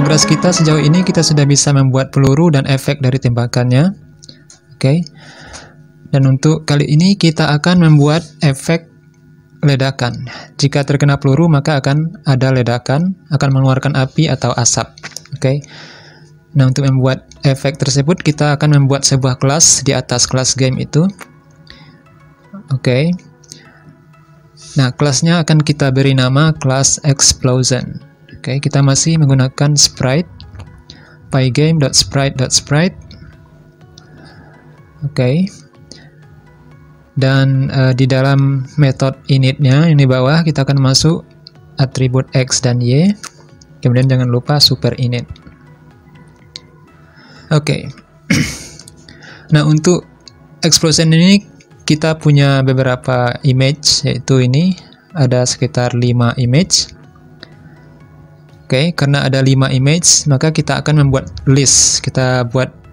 progres kita sejauh ini kita sudah bisa membuat peluru dan efek dari tembakannya. Oke. Dan untuk kali ini kita akan membuat efek ledakan. Jika terkena peluru maka akan ada ledakan, akan mengeluarkan api atau asap. Oke. Nah, untuk membuat efek tersebut kita akan membuat sebuah kelas di atas kelas game itu. Oke. Nah, kelasnya akan kita beri nama kelas Explosion. Oke, kita masih menggunakan sprite pygame.sprite.sprite. Oke. Dan di dalam metode initnya ini bawah kita akan masuk atribut X dan Y. Kemudian jangan lupa super init. Oke. Nah, untuk Explosion ini kita punya beberapa image, yaitu ini ada sekitar 5 image. Oke, karena ada 5 image maka kita akan membuat list. Kita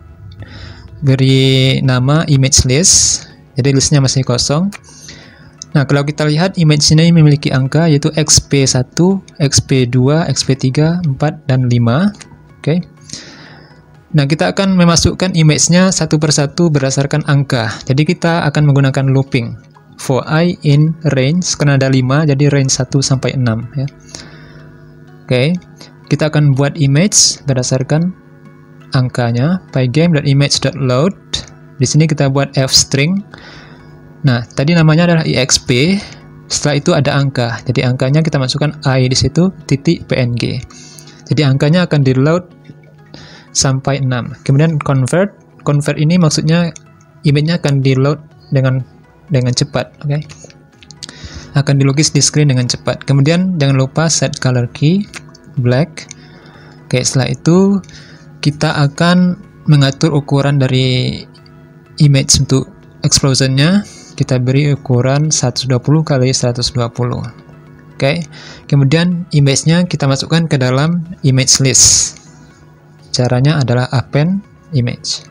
beri nama image list, jadi listnya masih kosong. Nah, kalau kita lihat image ini memiliki angka yaitu XP1, XP2, XP3, 4, dan 5. Oke. Nah, kita akan memasukkan image-nya satu persatu berdasarkan angka. Jadi kita akan menggunakan looping. For I in range, karena ada 5, jadi range 1 sampai 6 ya. Oke. Kita akan buat image berdasarkan angkanya. Pygame.image.load. Di sini kita buat f-string. Nah, tadi namanya adalah exp. Setelah itu ada angka. Jadi angkanya kita masukkan I di situ .png. Jadi angkanya akan di-load sampai 6. Kemudian convert ini maksudnya image-nya akan di-load dengan cepat, oke. Akan dilukis di screen dengan cepat. Kemudian jangan lupa set color key black. Oke, setelah itu kita akan mengatur ukuran dari image untuk explosion-nya. Kita beri ukuran 120 kali 120. Oke. Kemudian image-nya kita masukkan ke dalam image list. Caranya adalah append image.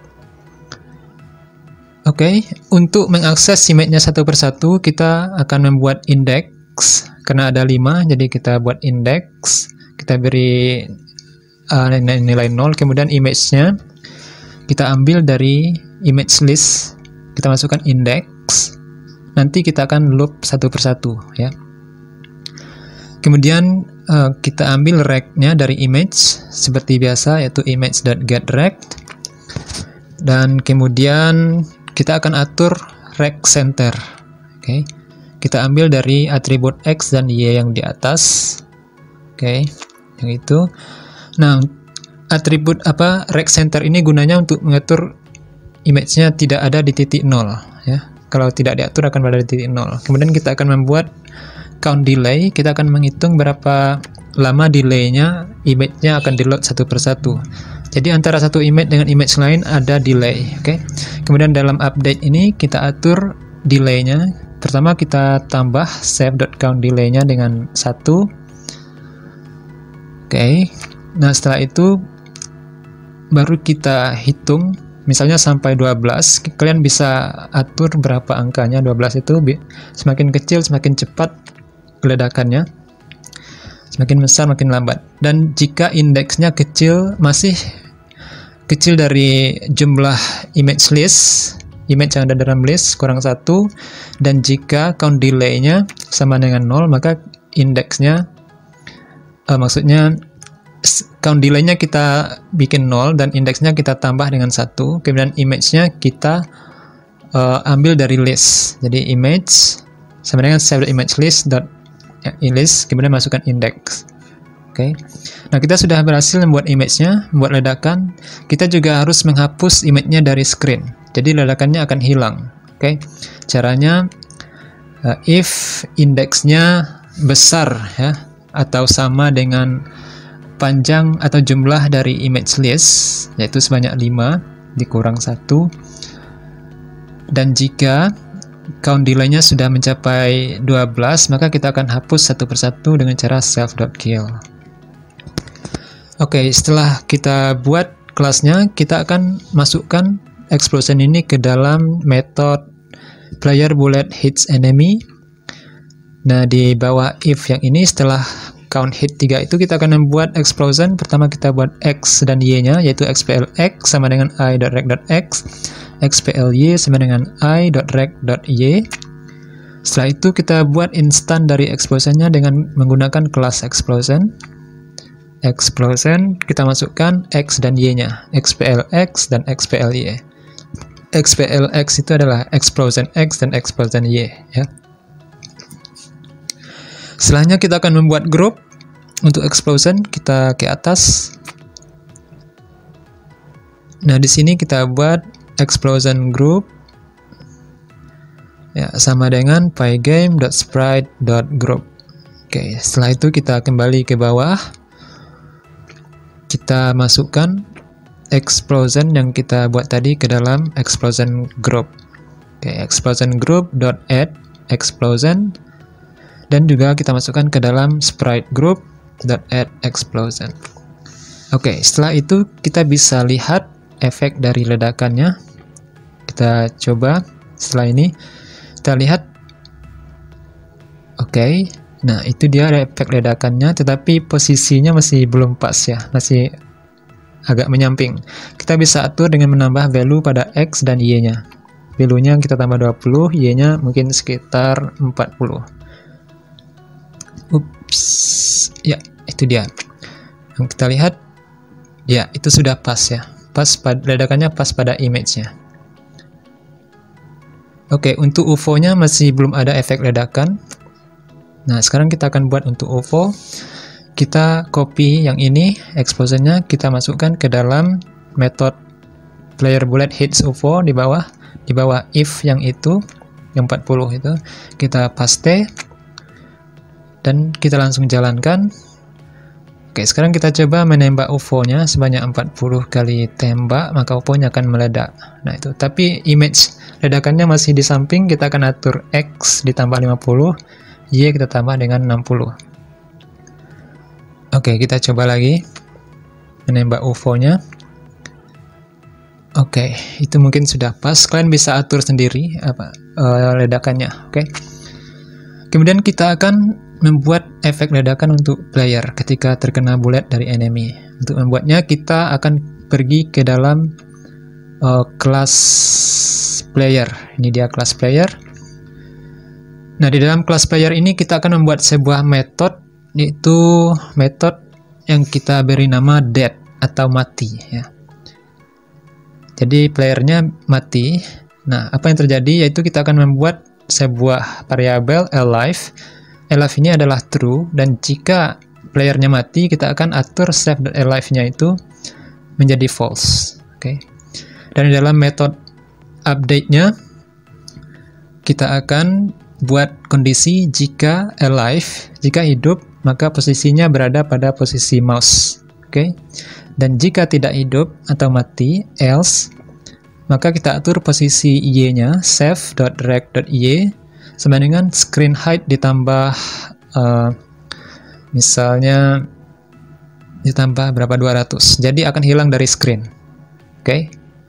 Oke, untuk mengakses image-nya satu persatu, kita akan membuat index. Karena ada 5, jadi kita buat index. Kita beri nilai 0, kemudian image-nya kita ambil dari image list. Kita masukkan index. Nanti kita akan loop satu persatu, ya. Kemudian kita ambil rect-nya dari image seperti biasa, yaitu image.getRect. Dan kemudian kita akan atur rect center. Oke. Kita ambil dari atribut X dan Y yang di atas. Oke, yang itu. Nah, atribut rect center ini gunanya untuk mengatur image-nya tidak ada di titik 0, ya. Kalau tidak diatur akan berada di titik 0. Kemudian kita akan membuat count delay. Kita akan menghitung berapa lama delay-nya image-nya akan di-load satu persatu. Jadi antara satu image dengan image lain ada delay, oke. Kemudian dalam update ini kita atur delay-nya. Pertama kita tambah save.count delay-nya dengan 1. Oke. Nah, setelah itu baru kita hitung. Misalnya sampai 12, kalian bisa atur berapa angkanya. 12 itu semakin kecil semakin cepat ledakannya, semakin besar makin lambat. Dan jika indeksnya kecil, masih kecil dari jumlah image list, image yang ada dalam list kurang 1, dan jika count delay-nya sama dengan 0, maka indeksnya maksudnya count delay-nya kita bikin 0 dan indeksnya kita tambah dengan 1. Kemudian image-nya kita ambil dari list. Jadi image sama dengan save.image_list list, kemudian masukkan index. Oke. Nah, kita sudah berhasil membuat image-nya, membuat ledakan. Kita juga harus menghapus image-nya dari screen. Jadi ledakannya akan hilang. Oke. Caranya if indeksnya besar ya atau sama dengan panjang atau jumlah dari image list, yaitu sebanyak 5 dikurang 1, dan jika count delay-nya sudah mencapai 12, maka kita akan hapus satu persatu dengan cara self.kill. Oke, setelah kita buat kelasnya, kita akan masukkan explosion ini ke dalam metode player bullet hits enemy. Nah, di bawah if yang ini, setelah count hit 3 itu kita akan membuat explosion. Pertama kita buat X dan Y-nya, yaitu xplx sama dengan i.rect.x, xply sama dengan i.rect.y. Setelah itu kita buat instan dari explosion-nya dengan menggunakan kelas explosion. Explosion kita masukkan X dan Y-nya, xplx dan xply. Xplx itu adalah explosion X dan explosion Y, ya. Setelahnya kita akan membuat group untuk explosion, kita ke atas. Nah, di sini kita buat explosion group ya, sama dengan pygame.sprite.group. Oke, setelah itu kita kembali ke bawah. Kita masukkan explosion yang kita buat tadi ke dalam explosion group. Oke, explosion group.add explosion, dan juga kita masukkan ke dalam sprite group.add explosion. Oke, setelah itu kita bisa lihat efek dari ledakannya. Kita coba setelah ini kita lihat. Oke, nah itu dia efek ledakannya, tetapi posisinya masih belum pas ya, masih agak menyamping. Kita bisa atur dengan menambah value pada X dan Y-nya. Value-nya kita tambah 20, Y-nya mungkin sekitar 40. Ups, ya itu dia. Yang kita lihat, ya itu sudah pas ya, pas pada ledakannya, pas pada image-nya. Oke, untuk UFO-nya masih belum ada efek ledakan. Nah, sekarang kita akan buat untuk UFO. Kita copy yang ini, explosion-nya kita masukkan ke dalam method player bullet hits UFO di bawah if yang itu, yang 40 itu, kita paste. Dan kita langsung jalankan. Oke, sekarang kita coba menembak UFO-nya sebanyak 40 kali tembak, maka UFO-nya akan meledak. Nah itu, tapi image ledakannya masih di samping. Kita akan atur X ditambah 50, Y kita tambah dengan 60. Oke, kita coba lagi menembak UFO-nya. Oke, itu mungkin sudah pas. Kalian bisa atur sendiri ledakannya. Oke. Kemudian kita akan membuat efek ledakan untuk player ketika terkena bullet dari enemy. Untuk membuatnya kita akan pergi ke dalam kelas player. Ini dia kelas player. Nah, di dalam kelas player ini kita akan membuat sebuah metode, yaitu metode yang kita beri nama dead atau mati ya. Jadi playernya mati. Nah, apa yang terjadi yaitu kita akan membuat sebuah variabel alive. Alive ini adalah true, dan jika playernya mati, kita akan atur save.alive-nya itu menjadi false. Oke. Dan di dalam metode update-nya, kita akan buat kondisi jika alive, jika hidup, maka posisinya berada pada posisi mouse. Oke. Dan jika tidak hidup atau mati, else, maka kita atur posisi y-nya, save.rect.y, sama dengan screen height ditambah misalnya ditambah berapa, 200. Jadi akan hilang dari screen. Oke.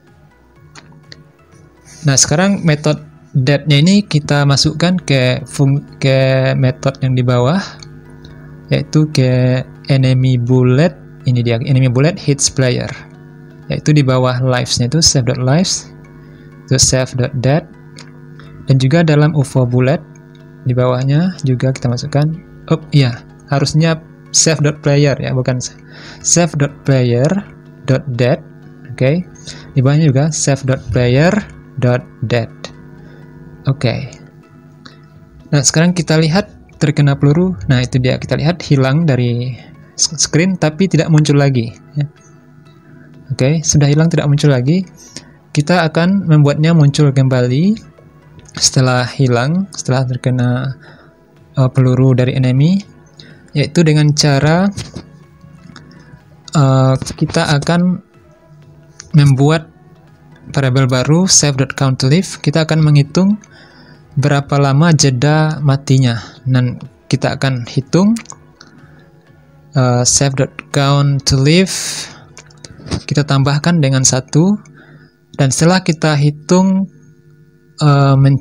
Nah, sekarang metode dead-nya ini kita masukkan ke metode yang di bawah, yaitu ke enemy bullet. Ini dia enemy bullet hits player, yaitu di bawah lives-nya itu save.lives, itu save.dead. Dan juga dalam UFO bullet di bawahnya juga kita masukkan, harusnya save.player ya, bukan save.player.dead. Oke. Di bawahnya juga save.player.dead. Oke. Nah, sekarang kita lihat terkena peluru. Nah, itu dia, kita lihat hilang dari screen tapi tidak muncul lagi ya. Oke, sudah hilang, tidak muncul lagi. Kita akan membuatnya muncul kembali setelah hilang, setelah terkena peluru dari enemy, yaitu dengan cara kita akan membuat variabel baru save.countLive. Kita akan menghitung berapa lama jeda matinya, dan kita akan hitung save.countLive, kita tambahkan dengan 1, dan setelah kita hitung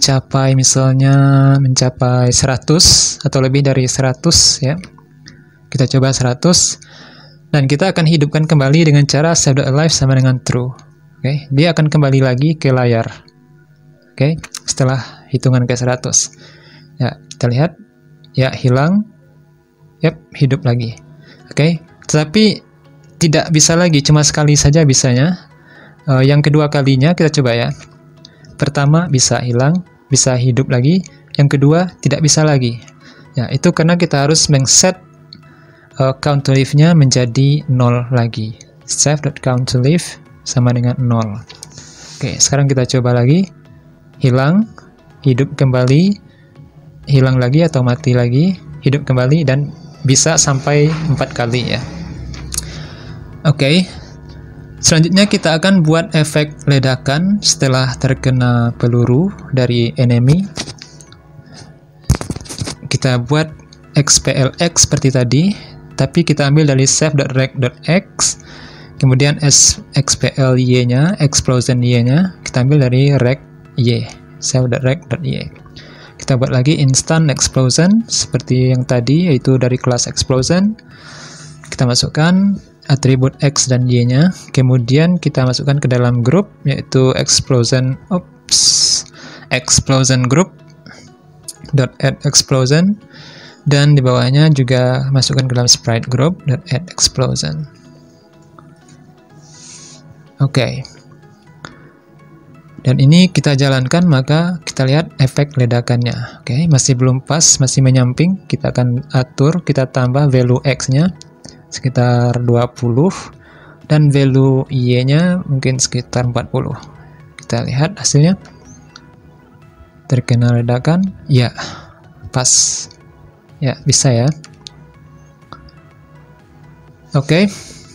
mencapai 100 atau lebih dari 100 ya, Kita coba 100, dan kita akan hidupkan kembali dengan cara save.alive sama dengan true. Oke, dia akan kembali lagi ke layar. Oke, setelah hitungan ke 100. Ya, kita lihat, ya hilang, yap, hidup lagi. Oke, tetapi tidak bisa lagi, cuma sekali saja bisanya. Yang kedua kalinya kita coba ya. Pertama bisa hilang, bisa hidup lagi. Yang kedua tidak bisa lagi. Ya, itu karena kita harus mengset count to live-nya menjadi 0 lagi. Save.count to live sama dengan 0. Oke, sekarang kita coba lagi. Hilang, hidup kembali, hilang lagi atau mati lagi, hidup kembali, dan bisa sampai 4 kali ya. Oke. Selanjutnya kita akan buat efek ledakan setelah terkena peluru dari enemy. Kita buat xplx seperti tadi, tapi kita ambil dari save.rect.x, kemudian xply-nya, explosion y-nya, kita ambil dari rect-y, save.rect.y. Kita buat lagi instant explosion, seperti yang tadi, yaitu dari kelas explosion. Kita masukkan atribut x dan y-nya, kemudian kita masukkan ke dalam grup, yaitu explosion group .add explosion, dan di bawahnya juga masukkan ke dalam sprite group .add explosion. Oke. Dan ini kita jalankan, maka kita lihat efek ledakannya. Oke, masih belum pas, masih menyamping. Kita akan atur, kita tambah value x-nya sekitar 20, dan value y-nya mungkin sekitar 40. Kita lihat hasilnya. Terkena ledakan, ya, pas. Ya, bisa ya. Oke.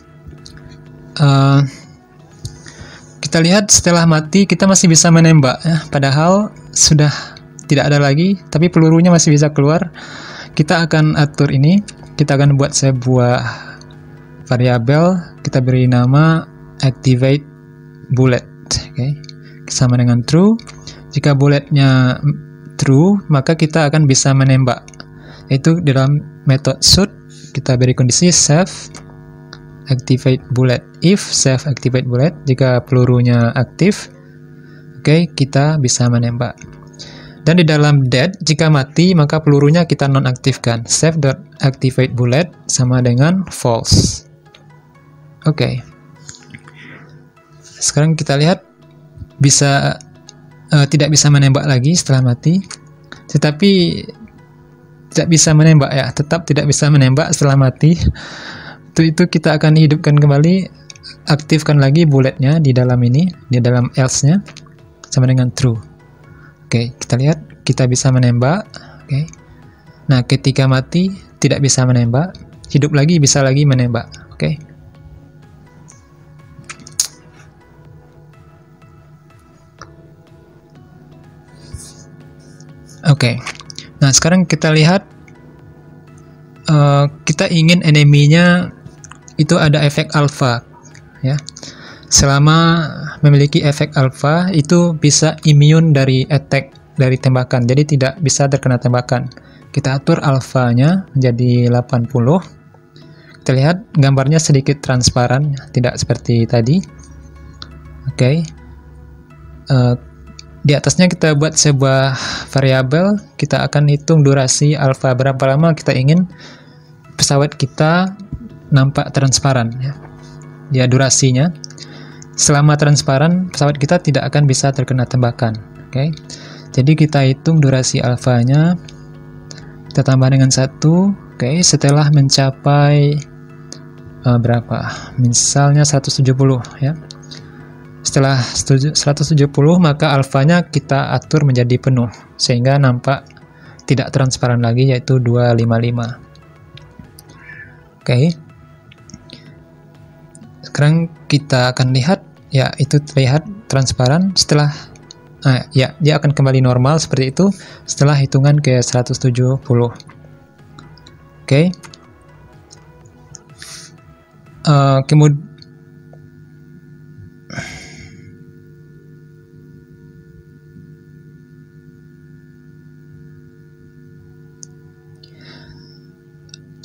Kita lihat setelah mati, kita masih bisa menembak ya. Padahal sudah tidak ada lagi, tapi pelurunya masih bisa keluar. Kita akan atur ini. Kita akan buat sebuah variabel, kita beri nama activate bullet. Oke. Sama dengan true. Jika bulletnya true, maka kita akan bisa menembak. Yaitu dalam method shoot, kita beri kondisi save activate bullet. If save activate bullet, jika pelurunya aktif, oke, kita bisa menembak. Dan di dalam dead, jika mati, maka pelurunya kita nonaktifkan. Save.activate bullet sama dengan false. Oke. Sekarang kita lihat bisa tidak bisa menembak lagi setelah mati, tetapi tidak bisa menembak ya, tetap tidak bisa menembak setelah mati. Itu kita akan hidupkan kembali, aktifkan lagi bulletnya di dalam ini, di dalam else-nya sama dengan true. Oke, kita lihat kita bisa menembak. Oke. Nah, ketika mati tidak bisa menembak, hidup lagi bisa lagi menembak. Oke. Oke. Nah, sekarang kita lihat kita ingin enemy-nya itu ada efek alpha ya. Selama memiliki efek alpha itu bisa immune dari attack, dari tembakan. Jadi tidak bisa terkena tembakan. Kita atur alfanya menjadi 80. Kita lihat gambarnya sedikit transparan, tidak seperti tadi. Oke. Di atasnya kita buat sebuah variabel, kita akan hitung durasi alpha, berapa lama kita ingin pesawat kita nampak transparan ya. Ya, durasinya. Selama transparan, pesawat kita tidak akan bisa terkena tembakan. Oke. Jadi kita hitung durasi alfanya, kita tambah dengan 1. Oke, setelah mencapai berapa? Misalnya 170 ya. Setelah 170, maka alfanya kita atur menjadi penuh, sehingga nampak tidak transparan lagi, yaitu 255. Oke. Sekarang kita akan lihat, ya itu terlihat transparan. Setelah, ya dia akan kembali normal seperti itu setelah hitungan ke 170. Oke. Kemudian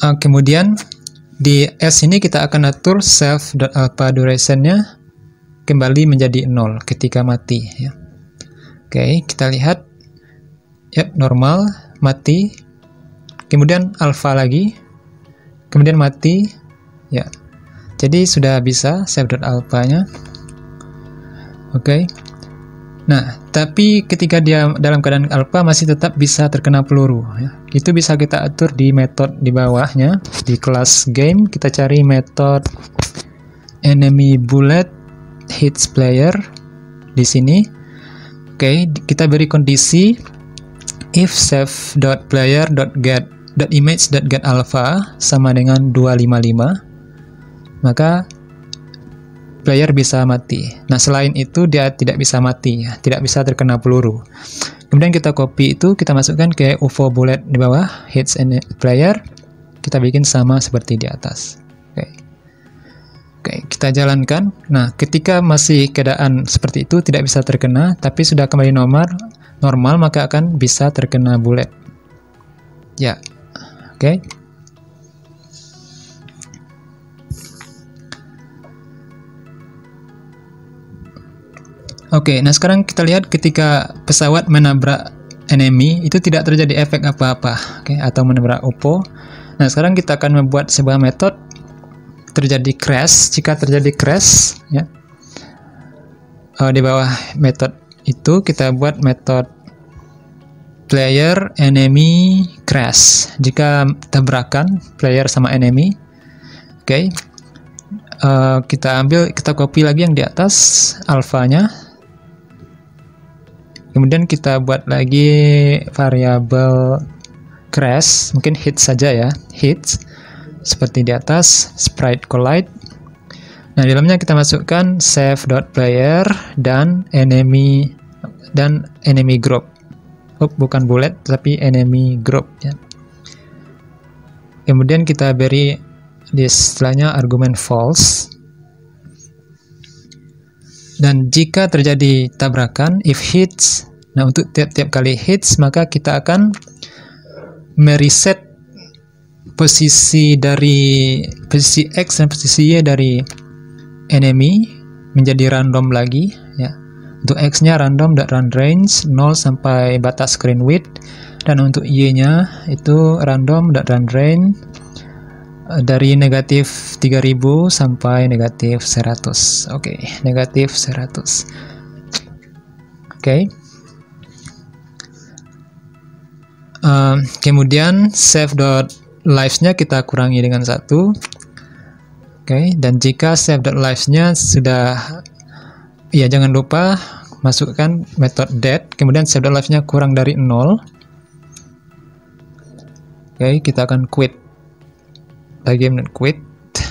Kemudian di S ini kita akan atur self.alpha duration-nya kembali menjadi 0 ketika mati ya. Oke, kita lihat ya, normal, mati, kemudian alpha lagi, kemudian mati ya. Jadi sudah bisa self.alpha-nya. Oke. Nah, tapi ketika dia dalam keadaan alpha masih tetap bisa terkena peluru ya. Itu bisa kita atur di metode di bawahnya. Di kelas game kita cari metode enemy bullet hits player di sini. Oke, kita beri kondisi if save.player.get.image.getAlpha sama dengan 255, maka player bisa mati. Nah, selain itu dia tidak bisa mati ya, tidak bisa terkena peluru. Kemudian kita copy itu, kita masukkan ke UFO bullet di bawah hits and player, kita bikin sama seperti di atas. Oke, kita jalankan. Nah, ketika masih keadaan seperti itu tidak bisa terkena, tapi sudah kembali normal, maka akan bisa terkena bullet. Ya, oke. Oke, nah sekarang kita lihat ketika pesawat menabrak enemy itu tidak terjadi efek apa-apa, oke, atau menabrak UFO. Nah, sekarang kita akan membuat sebuah metode terjadi crash. Jika terjadi crash, ya, di bawah metode itu kita buat metode player enemy crash. Jika tabrakan player sama enemy, oke, kita copy lagi yang di atas alfanya. Kemudian kita buat lagi variabel crash, mungkin hit saja ya, hit seperti di atas, sprite collide. Nah, di dalamnya kita masukkan save.player dan enemy group. Bukan bullet tapi enemy group ya. Kemudian kita beri di istilahnya argumen false. Dan jika terjadi tabrakan, if hits, nah untuk tiap-tiap kali hits, maka kita akan mereset posisi X dan posisi Y dari enemy menjadi random lagi ya. Untuk X-nya random.runRange 0 sampai batas screen width, dan untuk Y-nya itu random.runRange dari negatif 3000 sampai negatif 100. Oke, negatif 100. Oke. Kemudian save.lives-nya kita kurangi dengan 1. Oke, dan jika save.lives-nya sudah, ya jangan lupa masukkan metode dead, kemudian save.lives-nya kurang dari 0. Oke, kita akan quit game dan quit.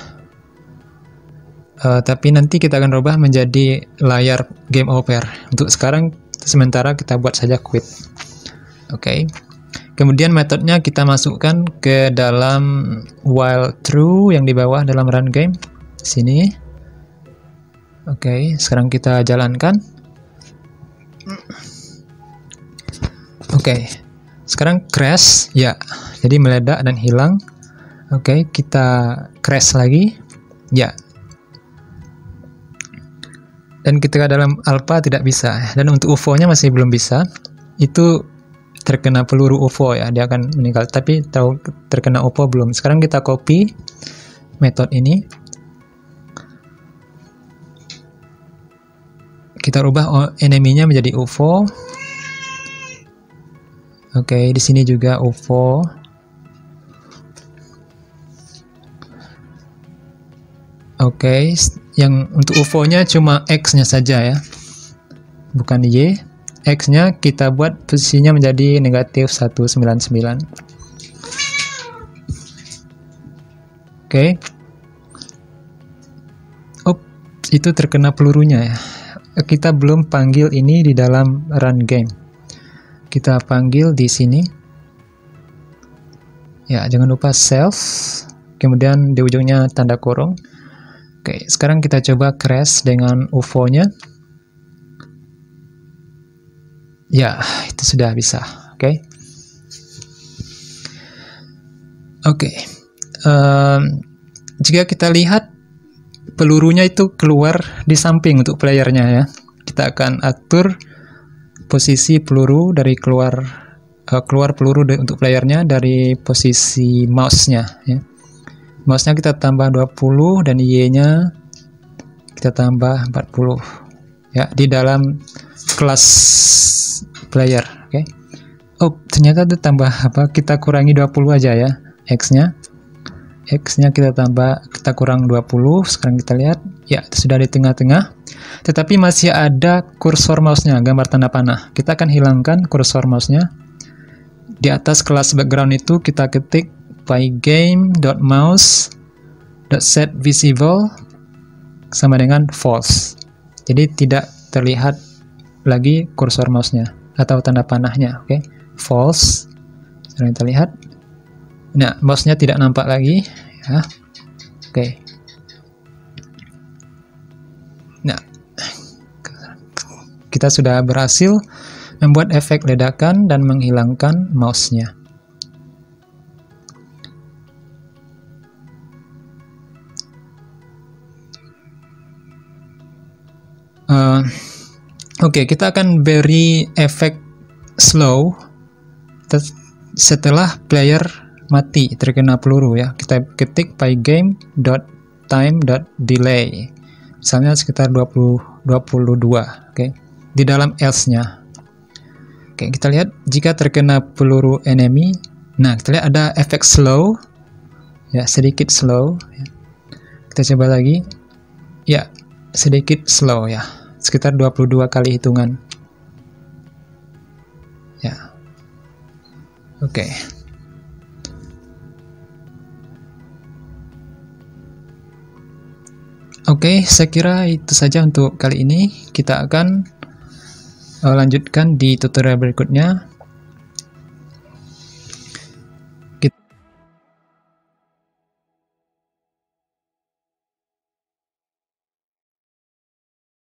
Tapi nanti kita akan rubah menjadi layar game over. Untuk sekarang sementara kita buat saja quit. Oke. Kemudian metodenya kita masukkan ke dalam while true yang di bawah dalam run game sini. Oke, sekarang kita jalankan. Oke. Sekarang crash ya. Jadi meledak dan hilang. Oke, kita crash lagi. Ya. Dan ketika dalam alpha tidak bisa. Dan untuk UFO-nya masih belum bisa. Itu terkena peluru UFO ya, dia akan meninggal. Tapi tahu terkena UFO belum. Sekarang kita copy metode ini. Kita rubah enemy-nya menjadi UFO. Oke, di sini juga UFO. Oke, yang untuk UFO-nya cuma X-nya saja ya, bukan Y. X-nya kita buat posisinya menjadi negatif 199. Oke. Itu terkena pelurunya ya. Kita belum panggil ini di dalam run game. Kita panggil di sini. Ya, jangan lupa self. Kemudian di ujungnya tanda kurung. Oke, sekarang kita coba crash dengan UFO-nya. Ya, itu sudah bisa. Oke. jika kita lihat pelurunya itu keluar di samping untuk playernya ya, kita akan atur posisi peluru dari keluar peluru untuk playernya dari posisi mouse-nya ya. Mouse-nya kita tambah 20 dan Y-nya kita tambah 40 ya, di dalam kelas player. Oke. Oh, ternyata itu tambah apa? Kita kurangi 20 aja ya. X-nya kita kurang 20. Sekarang kita lihat ya, sudah di tengah-tengah. Tetapi masih ada kursor mouse-nya, gambar tanda panah. Kita akan hilangkan kursor mouse-nya. Di atas kelas background itu kita ketik pygame.mouse.setVisible sama dengan false. Jadi tidak terlihat lagi kursor mouse-nya atau tanda panahnya. Oke. False. Sekarang kita lihat. Nah, mouse-nya tidak nampak lagi ya. Oke. Nah, kita sudah berhasil membuat efek ledakan dan menghilangkan mouse-nya. Oke, kita akan beri efek slow setelah player mati terkena peluru ya. Kita ketik pygame.time.delay, misalnya sekitar 22. Oke, di dalam else-nya. Oke, kita lihat jika terkena peluru enemy, nah kita lihat ada efek slow ya, sedikit slow ya. Kita coba lagi ya, sedikit slow ya, sekitar 22 kali hitungan ya. Oke. Oke, saya kira itu saja untuk kali ini. Kita akan lanjutkan di tutorial berikutnya.